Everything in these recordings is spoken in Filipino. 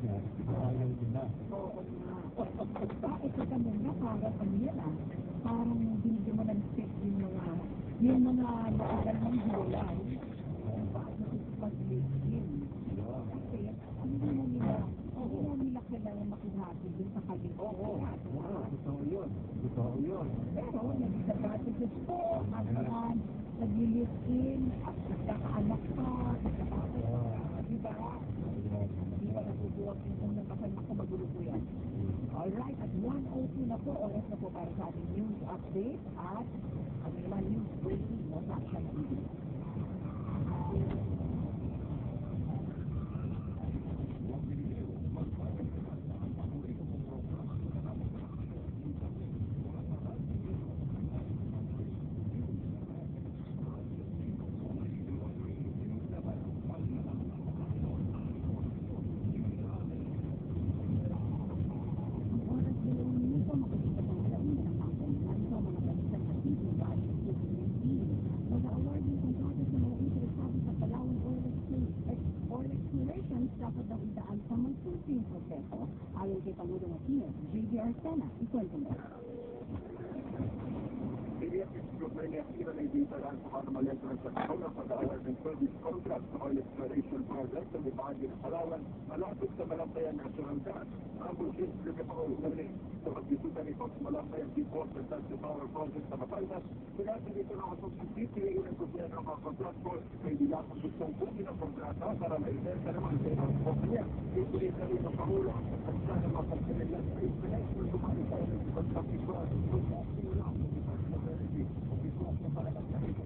Ayaw din na. Oo nga. Bakit sa kanila parang ano yan parang binigyan mo ng tip yung mga matagal ng gulay. Bakit mag-live-in? Kasi hindi mo nila kailangan makuhati dun sa kalito. Totoo yun. Totoo yun. Pero nag-disadvantages po at nag-live-in at nagkakaanak pa, di ba? Hindi ba nagbubuwag yung unang kasal na magulo po yan? Alright, at 1:02 na po, oras na po para sa ating news update at ang naman news breaking mo sa Action TV. Dapat daw idaan sa magsusing proseso ayon kay Pangulong Aquino, J.D. Arcena, ikwento mo. Ang pagmamalit ng Sakuna pag-award ng service contract sa oil exploration project sa Libagi ng Palawan malapit sa Malampayan National Gas. Ang bullshit Critical Learning sa pagbisita ni Fox Malampayan Deepwater Gas Power Project sa Batangas, sinasa dito ng asosisipili ng gobyerno ng mga kontraktor may dilakong gustong kunin ang kontrata para maibenta naman sa ibang kompanya. Itulit na rin ang Pangulo at sana mapagpililan sa international kumari sa oil contractor kung simulang sa Department of Energy o bisuak na palalang na ito.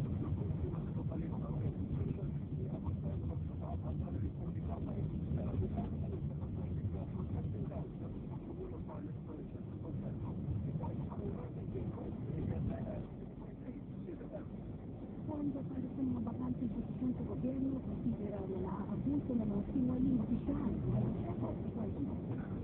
Pondo para sa mga bakanteng posisyon sa gobyerno, konsidera na naaabuso ng mga sinwaling opisyal. Ako, ikwento mo.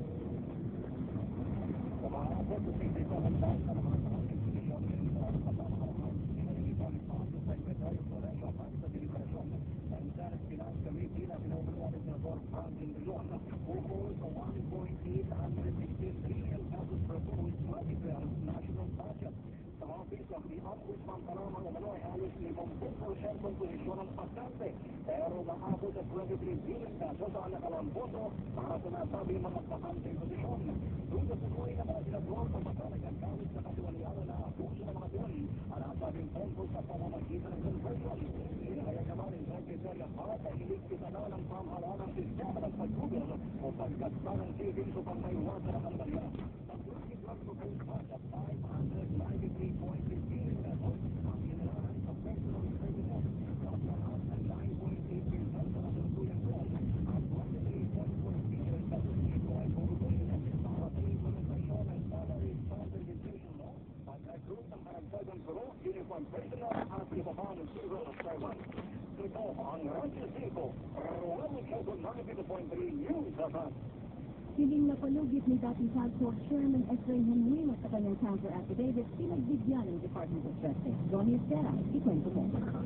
Pero maabot sa 23 billion pesos ang nakalamboto para sa nasabi mga bakanteng posisyon. Doon sa sukuin na mga sinagawang pagpapalagay ang kawit sa katiwalian na abuso ng mga yun ang nasabing pondo sa pamamagitan ng conversion. Inahayag naman ng Secretary of Health ay iligpit na ng pamahalaan ng sistema ng pag-google o pagkasta ng savings upang maiwasan ang anomalya. Ang 2012 budget 593.3 billion pesos ang inalaman sa personal services. Uniform personnel at iba pa ng Civil Servants. Ito ang Radyo 5, Rowan Quezon 92.3 News Advance. Hiling na palugit ni dating Council Chairman Efrain Genuino sa kanyang counter affidavit, pinagbigyan ng Department of Justice. Ronnie Estera, ikwento mo.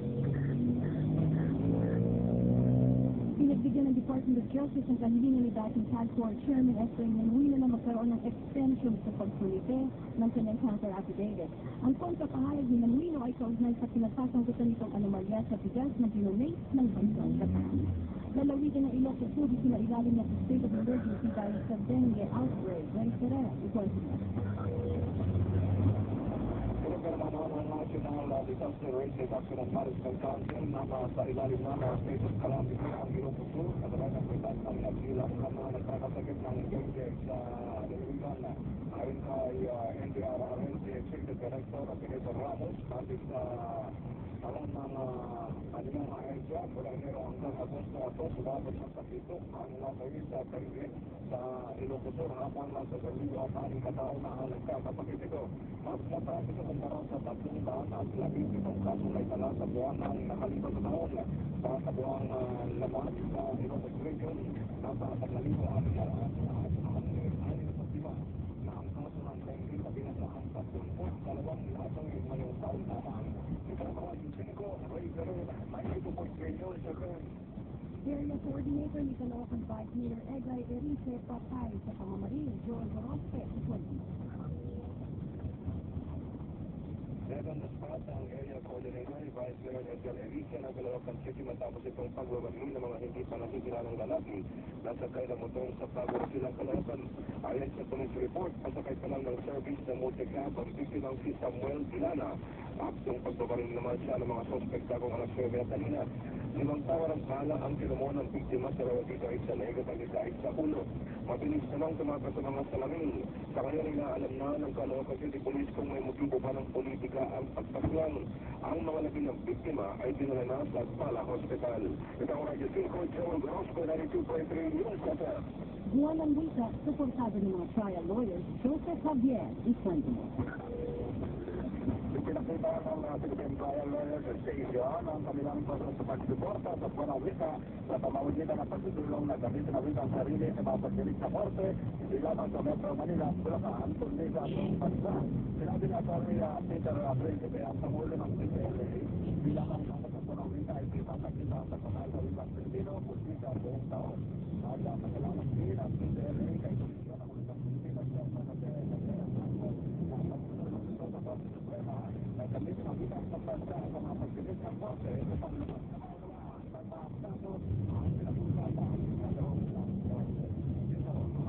Pinagbigyan ng Department of Justice ang kahilingan ni dating Council Chairman Efrain Genuino na magkaroon ng extension sa pagsulite ng kanyang counter affidavit. Ang kontrapahayag ni Genuino ay kaugnay sa pinagsasagutan nitong anomalya sa bigas na dinonate ng bansang Japan. Lalawigan ng Ilocos Sur, sinailalim na sa state of emergency dahil sa dengue outbreak. Ronnie Estera, ikwento mo. National Disaster Risk Reduction and Management Council na sa ilalim na mga state of calamity ang Ilocos Sur, kadalagang pitan ng nagbilang ng mga nagkakasakit ng dengue sa lalawigan. Ayon kay NDRRMC Executive Director Pinito Ramos, natin sa alam ng kanyang ahensya mula Enero hanggang Agosto at sumabot ng sakito ang natawid sa Caribbean sa Ilocos Sur habang nasa Caribbean at aning katao na ang nagkakasakit ito. Mas mataas ito kumpara sa 317 kaso may tala sa buwan ng nakalipas na taon. Sa kabuang laman sa Ilocos Region, nasa 3,665 na ang kaso ng dengue sa pinasaan sa 22 ngayong taon lamang. Ito mga Yusinko, Ray Verona, 92.3 News FM. Area Coordinator ni Caloocan Vice Mayor Egay Erice patay sa pamamaril. Joel Gorospe, 20. Meron na spot ang Area Coordinator ni Vice Mayor Edgar Erice ng Caloocan City matapos itong pagbabaril ng mga hindi pa nakikilalang lalaki na sakay ng motor sa Plaza silang Caloocan. Ayon sa police report, pasakay pa lang ng service ng multicab ang biktimang si Samuel Bilana. Aktong pagbabaril naman siya ng mga sospekta kung alas 9 na kanina. 5 tawar ang bala ang tinamo ng biktima sa rawatito ay sa leg at ang isa ay sa ulo. Mabilis namang tumakas sa mga salamin. Sa ngayon inaalam na ng Caloocan City Police kung may motibo pa ng politika ang pagpaslang. Ang mga naging ng biktima ay dinala na sa Pala Hospital. Ito ang Radio 5, Joel Gorospe, 92.3 News FM. Buwan ng wika, suportado ng mga trial lawyers, Joseph Javier, ikwento mo. Pinakita ng Philippine Trial Lawyers Association ang kanilang proseso sa pagsuporta sa buwan ng wika sa pamamagitan ng pagtutulong na gamitin na wika ang sarili sa mga pagdinig sa korte, hindi lamang sa Metro Manila, Bulacan, kundi sa buong bansa. Sinabi na Peter Principe, ang Pangulo ng PCLA, bilang ang proseso ng wika ay kita sa pagkakal sa wikang Pilipino, sa buong taon. At ang kasalamat din ang PCLA kay Komisyon ng Wikang Pilipino sa pagkakal kami kita sa bansa sa mga pagdinig ng korte sa paglupas ng mga tapos ang pinagusapan sa loob ng korte. Ito ang mga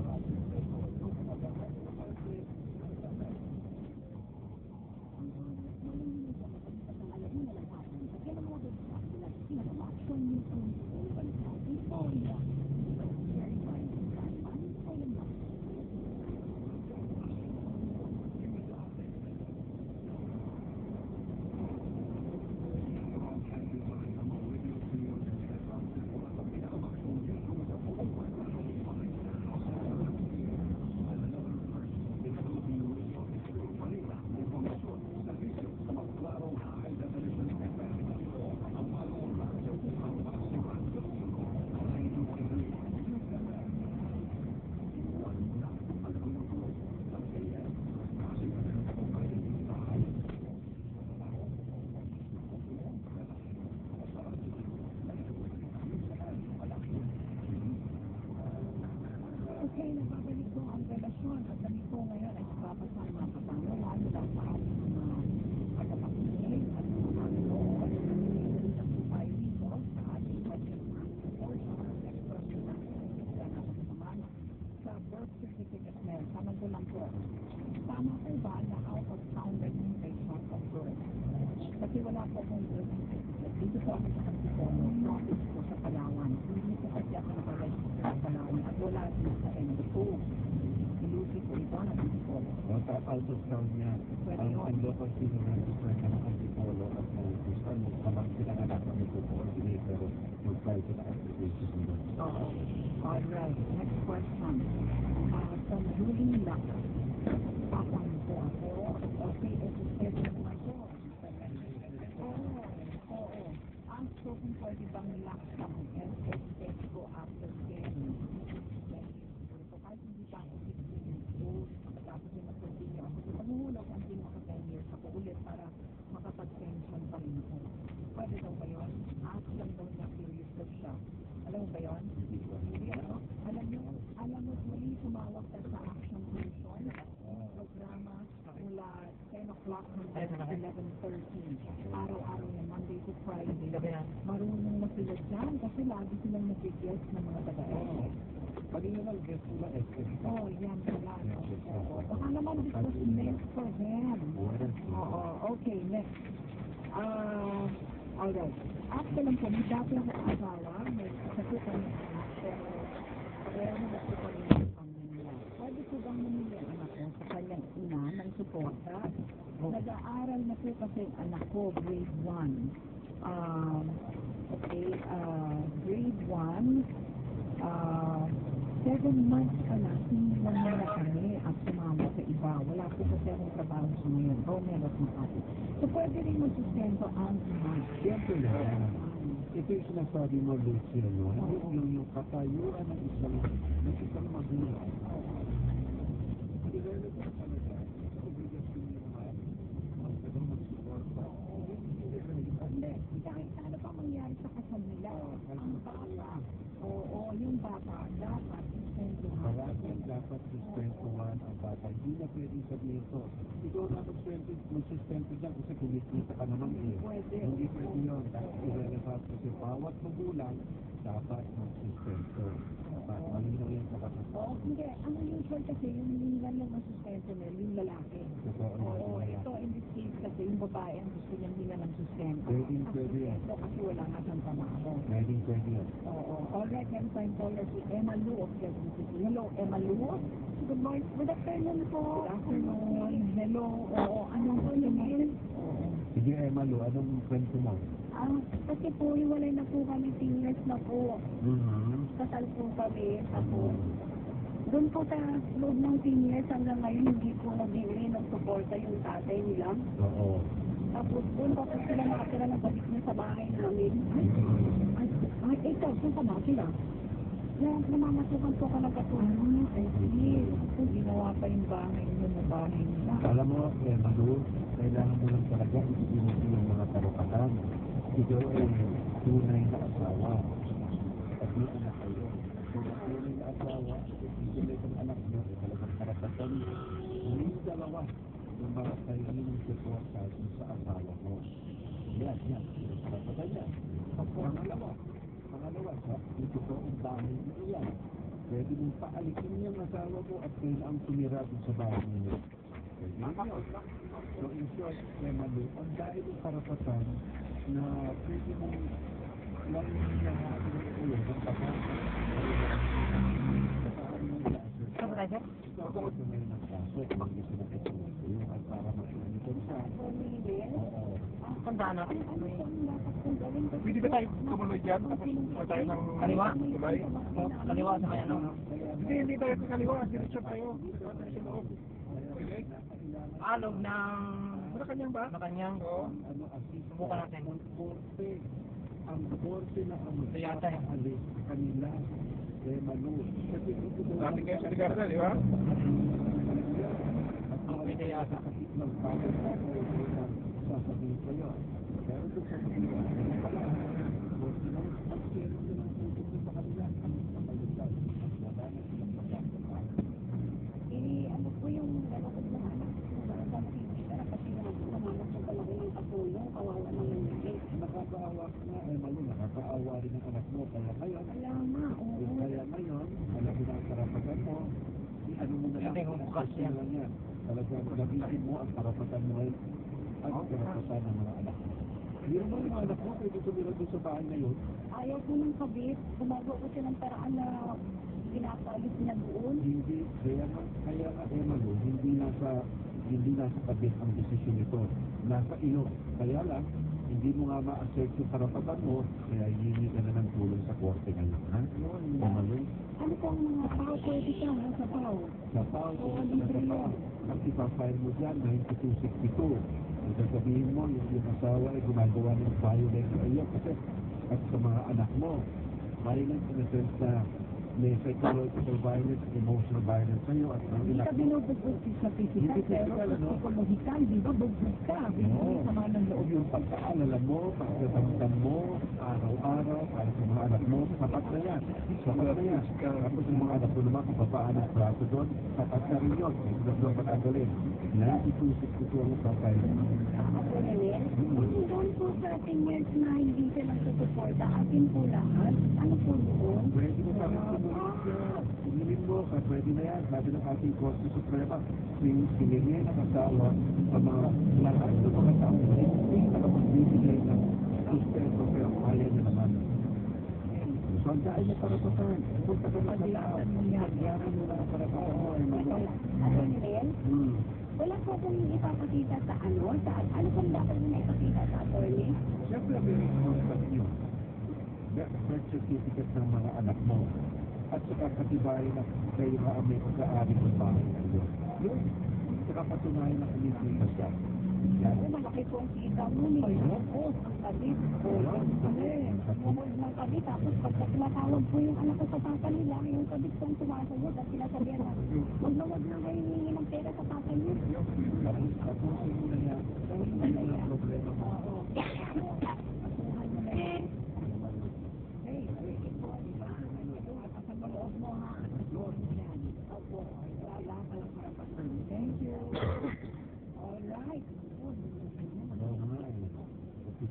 Okay, nababalik ko ang relasyon at kami po ngayon ay napapasama mga kapano lalo lang sa ating mga pagkapakinig at mga panonood. Nagsalita po tayo dito sa ating portion ng expression ng kaya naman sa birth certificate na samantalang po. Tama po ba na out of town registration of birth? Kasi wala po akong birth certificate. Dito po ako sa Antipono, province po sa Palawan. Hindi po kasi ako nakaregister sa Palawan at wala din sa Endopo. Ilusi po ito ng Antipolo. Out of town niya, ang local civil register ng Antipolo at San habang pinanganak ng ito-coordinate pero mag-private application nila. Oo. Alright, next question. From Julie Lack. Papang po ako. Okay, ito naman po. Oo. Ask ko kung pwede bang lock ang SSS ko after 10. So kahit hindi pa ako 16 years old, tapos yung mag-continue ako sa pangungulog until maka 10 years ako ulit para makapag-pension pa rin ako. Pwede daw ba yun? Ask lang daw niya, curious daw siya. Alam mo ba yun? Hindi, ano? Alam mo, muli tumawag ka sa Action Solution, programa mula 10 o'clock hanggang 11:30. Araw-araw na Monday to Friday. Marunong na sila dyan kasi lagi silang nag-guest ng mga taga-SS. Pag yun ang guest nila, Oh, yan pala. Baka naman this was meant for them. Oo, okay, next. Alright. After lang po, may dati ako asawa, may kasakutan ng anak, pero nagasukan niya ang pamilya. Pwede ko bang mamili ang anak ko sa kanyang ina ng suporta? Nag-aaral na po kasi ang anak ko, grade 1. Grade 1, 7 months pa lang, sinilang nila kami at sumama sa iba. Wala po kasi akong trabaho sa ngayon. Meron na ako. So, pwede rin magsustento ang month. siyempre na. Ito yung sinasabi mo, Luciano, yung katayuan ng isang magulang. Hindi rin ito talaga. Obligasyon niya naman ang tagang magsuporta. Hindi. Kahit ano pa mangyari sa kasal nila, ang bata, dapat, Parating dapat sustentuhan ang bata. Hindi na pwedeng sabihin ito. Ikaw na magsustento dyan kasi kumikita ka naman eh. Hindi pwede yun. Irrelevant kasi bawat magulang dapat magsustento. Dapat malinaw yan sa kasasabi. Oo, hindi. Ang usual kasi, yung lang ang sustento nila, yung lalaki. Totoo yun. Oo, ito in this case kasi, yung babae ang gusto niyang hinga ng sustento. Pwede yan. Kasi wala nga siyang trabaho. Pwede yan. Oo. Alright, meron tayong caller si Emma Lu of Quezon City. Hello, Emma Lu. Good morning. Good afternoon po. Good afternoon. Hello. Oo, anong po naman? Sige Emma Lu, anong kwento mo? Kasi po, hiwalay na po kami 10 years na po. Kasal po kami. Tapos, doon po sa loob ng 10 years hanggang ngayon, hindi po nabili ng suporta yung tatay nila. Oo. Tapos doon po sila nakatira ng kabit niya sa bahay namin. Ikaw, saan ka ba sila? Namamasukan po ka nagkatulong. Hindi. Ginawa pa yung bahay niyo na bahay nila. Alam mo, Emma Lu, kailangan mo lang talaga isipin yung mga karapatan. Ikaw ay tunay na asawa. At may anak kayo. Kung tunay na asawa, ituloy kang anak mo, talagang karapatan mo. Yung dalawa, yung mga kainin ng suporta sa asawa mo. Yan. Karapatan yan. Pangalawa, ito po ang bahay nito yan. Pwede mong paalikin yung asawa mo at kailangang tumira dun sa bahay niyo. Pwede yun. So in short, Emma Lu, ang dahil yung karapatan na pwede mong lang hinahatin ng ulo ng kapatid. Kabrada? Ito ako meron ng kaso kung gusto na ito yung at para masunod siya. Tandaan natin. Pwede ba tayo tumuloy dyan? Tapos tayo ng kaliwa? Tulay? Kaliwa sa kanya, no? Hindi tayo sa kaliwa. Diretso tayo. Sa loob. Alog ng Malacanang ba? Malacanang. Oo. Subukan natin. Ang korte na ang Ito yata eh. alis kanila Emma Lu. Kasi ito Dati kayo sa Ligarda, di ba? Pwede yata. ng bagay na sasabihin ko yun. Pero ito sa kanila, korte na ang sero nilang tutusin sa kanila. Wala na silang magagawa. Ano po yung dalawang na anak sa makikita kasi namamas ko talaga ng katulong, kawawa naman yun. Nakakaawa nga, Emma Lu, nakakaawa rin ang anak mo. Kaya ngayon, Alama, oo. kaya ngayon, alam mo na ang karapatan mo, ano mo na lang, Hindi, kung bukas yan. yan. Talagang gamitin mo ang karapatan mo at karapatan ng mga anak mo. Hindi naman yung mga anak mo, pwede tumira doon sa bahay na yun. Ayaw ko ng kabit, gumagawa ko siya ng paraan na pinapaalis niya doon. Hindi, kaya nga Emma Lu, hindi nasa kabit ang desisyon nito. Nasa iyo. Kaya lang, hindi mo nga ma-assert yung karapatan mo, kaya hihingi ka na ng tulong sa korte ngayon. Ha? Emma Lu? Ano po ang mga tao pwede siya sa tao? Sa tao, sa tao. Ang ipapile mo dyan, 9262. Ang sasabihin mo, yung asawa ay gumagawa ng violence sa iyo kasi at sa mga anak mo. Violence in the sense na may psychological violence, emotional violence sa iyo at ang Hindi anak ka mo. binubugbog sa physical, Hindi pero physical, ano? psychological, di ba? Bugbog ka, binigay sa mga ng loob. Yung pagkaalala mo, pagkatamtam mo, araw-araw, para sa mga anak mo, sapat na yan. Sapat na yan. Tapos yung mga anak mo naman, kung papaano ang plato doon, sapat na rin yun. Huwag na pag-agulin. 9262 ang papay. Ako rin, doon po sa 10 years na hindi siya nagsusuporta, akin po lahat. Ano po doon? Pwede mo kami sumulin mo, pwede na yan. Sabi ng ating Korte Suprema, sinigay ng asawa sa mga lahat ng mga tao. Hindi nakapagbibigay ng sustento pero kaya na naman. So, ang dahil na karapatan. Punta ka na sa tao. Yaman mo na ang karapatan mo. Ano rin? Wala po akong ipapakita sa ano kung dapat mo ipakita sa attorney? Siyempre, may responsibility nyo. Birth certificate ng mga anak mo. At saka katibayan na kayo na ang may pagkaari ng bahay na yun. Yun. Saka patunayan na kumikita siya. Yan. Malaki po ang kita mo niya. Oo, ang kabit. Bukod ng kabit. Tapos pagka tumatawag po yung anak ko sa papa nila, yung kabit kong tumasagot at sinasabihan na, wag na kayo hihingi ng pera sa papa niyo. Tapusin mo na yan. Ano yung problema mo?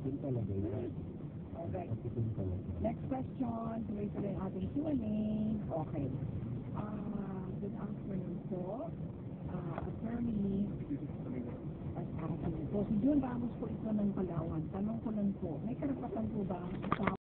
Yun talaga yun. Alright. Yun talaga. Next question, tuloy-tuloy ang ating Q&A. Okay. Good afternoon po. Attorney. So, si June Ramos po ito ng Palawan. Tanong ko lang po, may karapatan po ba ang